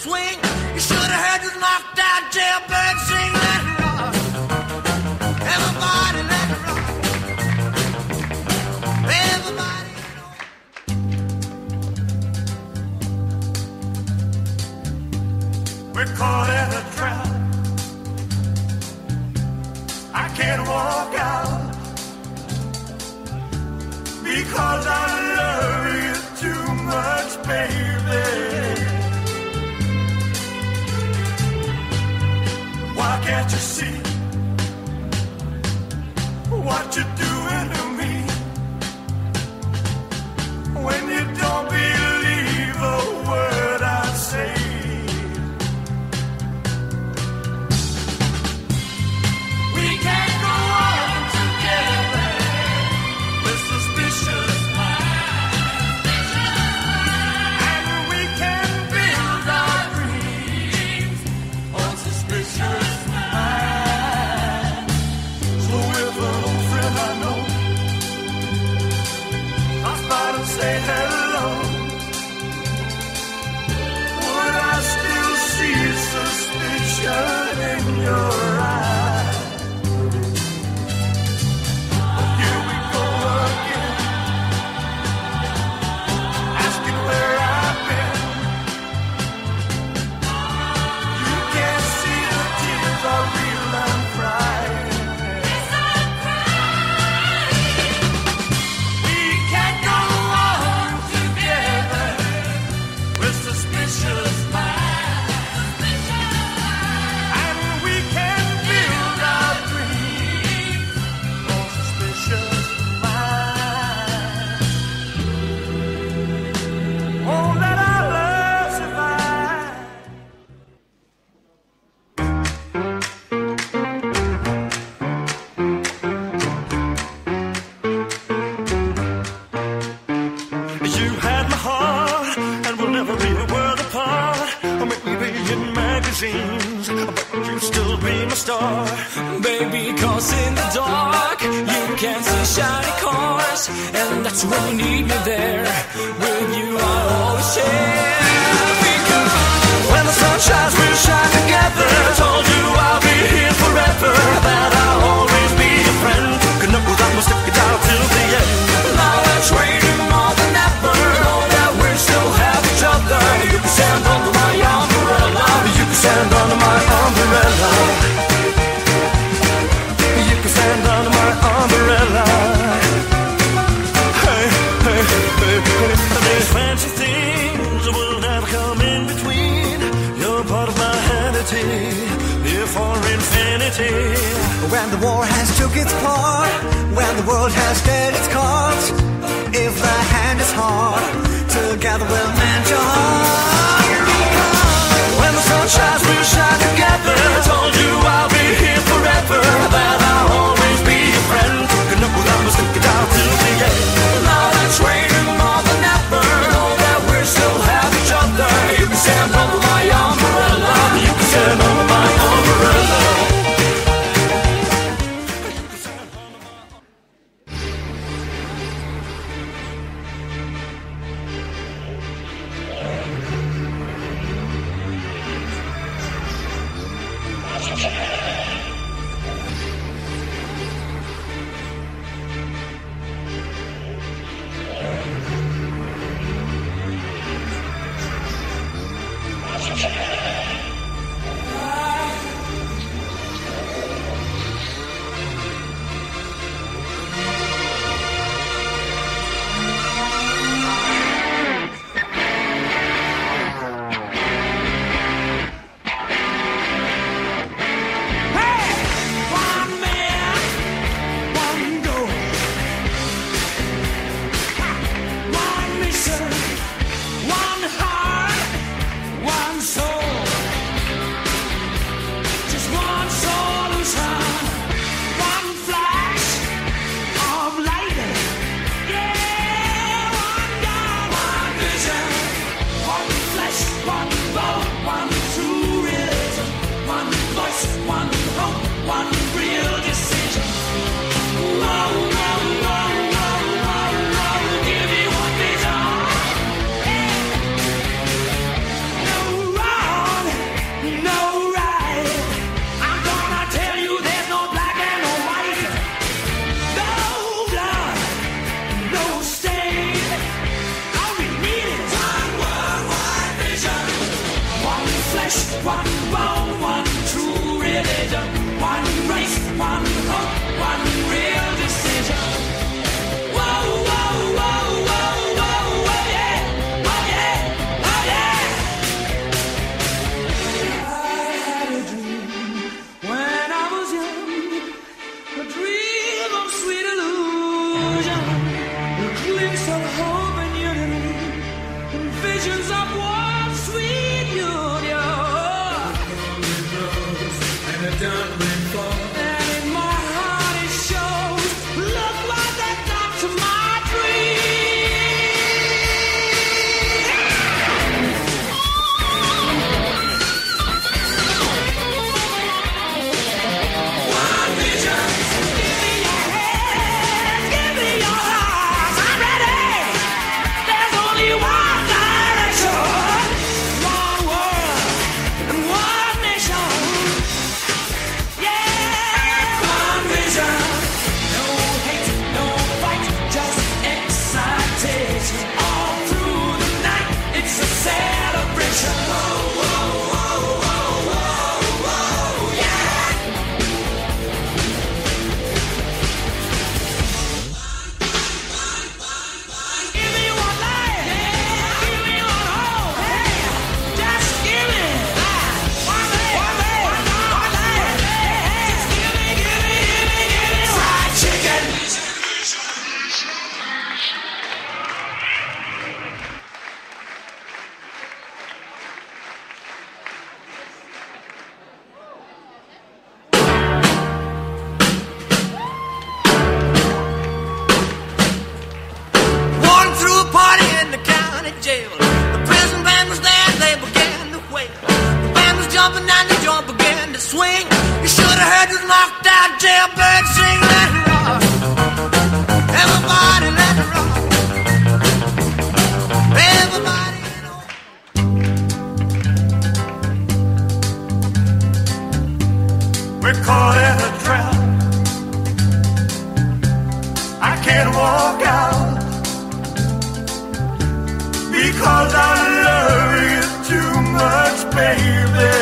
swing. You should have heard this knocked out jailbird sing. Let it rock. Everybody let it rock. Everybody, we're caught in a trap. I can't walk out because I love you too much, baby. Why can't you see what you're doing to me? When you don't believe a word I say. We can't go on together with suspicious minds, and we can build our dreams on suspicious minds. So if an old friend I know stops by to say hello, would I still see suspicion in your eyes? Here we go again, asking where I've been. You can't see the tears are real, I'm crying. We can't go on together with suspicious minds, and we can build our dreams on suspicious minds. Won't let our love survive. You had my heart, and we'll never be a world apart. Or maybe in magazines, but you'll still be my star. Baby, cause in the dark you can see shiny cars, and that's when you need me there. With you I'll always share. Because When the sun shines, we'll shine together. Told you I'll be here forever, that I'll always be your friend. Good enough without my stick it out till the end. now let's waiting more than ever. Know that we still have each other. You can stand under my umbrella. You can stand under my umbrella. You can stand under my umbrella. Hey, hey, hey, hey. These fancy things will never come in between. You're part of my vanity, here for infinity. When the war has took its part, when the world has dealt its cards, if the hand is hard, together we'll mend your heart. When the sun shines, we'll shine together. Told you I'll be here forever, that I'll always be your friend. Good enough without me, stick it out till the end. Now let's waiting more than ever. Know that we still have each other. You can stand under my umbrella. You can stand under my umbrella. One mission, one heart, one soul. one bone, one true religion, one race, one hope, one real decision. Whoa, whoa, whoa, whoa, whoa, whoa, yeah, oh yeah, oh yeah. I had a dream when I was young, a dream of sweet illusion, a glimpse of hope and unity, and visions of one sweet union. And a dumpling fall. And in my heart it shows, look what they've done to my One vision, give me your hands, give me your hearts, I'm ready. There's only one direction, one world and one nation. Yeah, one vision. No hate, no fight, just excitation. All through the night, it's a celebration. Whoa, whoa, whoa, whoa, whoa, whoa, yeah. Give me one life, give me one hope, hey, just give me one life, one life, hey, just give me fried chicken. One threw a party in the county jail. The prison band was there, they began to wail. The band was jumping and the joint began to swing. You should have heard this knocked out jailbird sing. Let it rock, everybody let it rock. Everybody, you know. We're caught in a trap. I can't walk out because I love you too much, baby.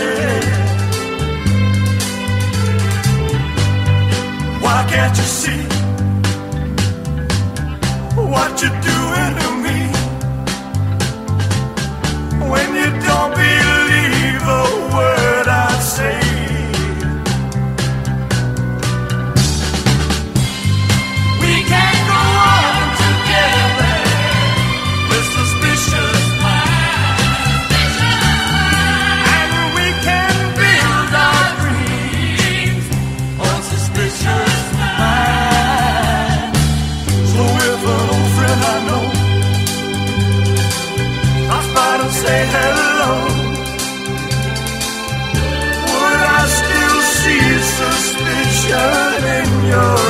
Why can't you see what you're doing to me? When you don't believe a word I say. We can't go on together with suspicious minds, and we can build our dreams on suspicious minds. So if an old friend I know stops by to say hello, would I still see suspicion in your